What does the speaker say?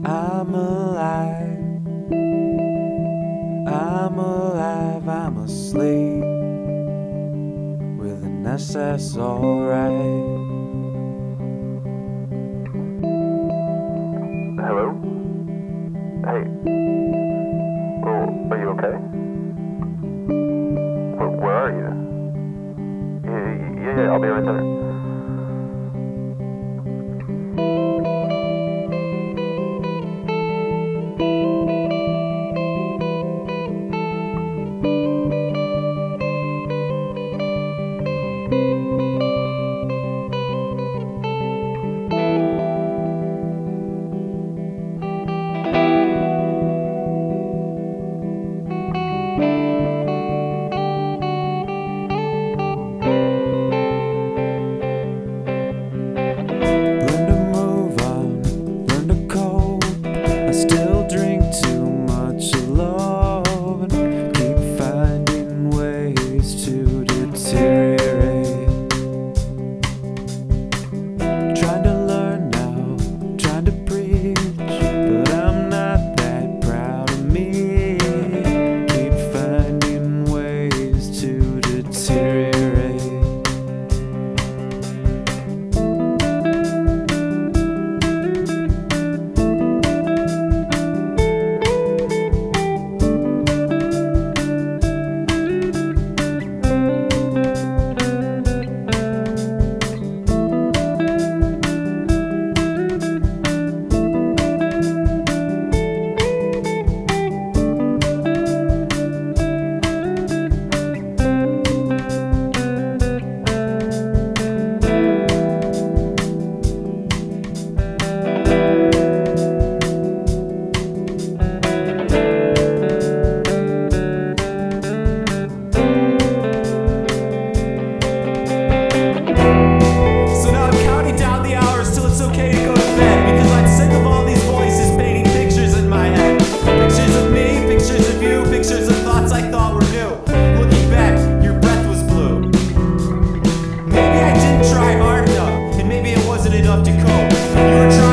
I'm alive, I'm alive, I'm asleep with an SSRI. Hello? Hey. Oh, are you okay? Where are you? Yeah, I'll be right there. Still drink too much alone, keep finding ways to deteriorate. Trying to learn now, trying to preach, but I'm not that proud of me. Keep finding ways to deteriorate. Try hard enough, and maybe it wasn't enough to cope. You were trying